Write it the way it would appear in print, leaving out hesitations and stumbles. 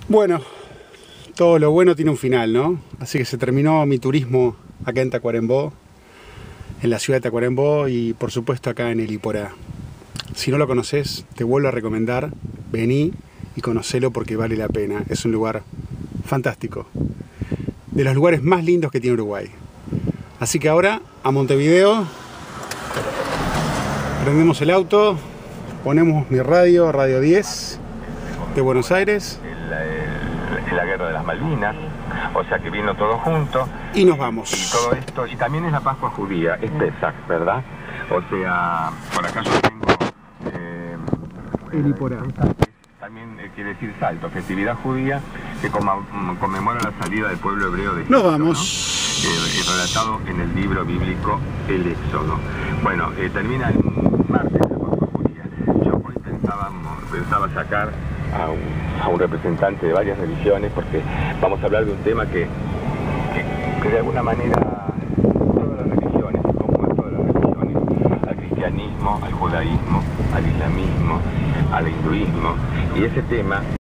Bueno, todo lo bueno tiene un final, ¿no? Así que se terminó mi turismo acá en Tacuarembó, en la ciudad de Tacuarembó y por supuesto acá en el Iporá. Si no lo conoces, te vuelvo a recomendar, vení y conocelo porque vale la pena. Es un lugar fantástico, de los lugares más lindos que tiene Uruguay. Así que ahora a Montevideo, prendemos el auto, ponemos mi radio, Radio 10 de Buenos Aires. La guerra de las Malvinas, o sea que vino todo junto. Y nos vamos. Y todo esto, y también es la Pascua judía, es Pesach, ¿verdad? O sea, por acá yo tengo... el Iporá. También quiere decir Salto, festividad judía que conmemora la salida del pueblo hebreo de Egipto. Nos vamos. ¿No? Relatado en el libro bíblico El Éxodo. Bueno, termina el martes la Pascua judía. Yo hoy pensaba sacar a un representante de varias religiones porque vamos a hablar de un tema que de alguna manera todas las religiones, como a todas las religiones, al cristianismo, al judaísmo, al islamismo, al hinduismo, y ese tema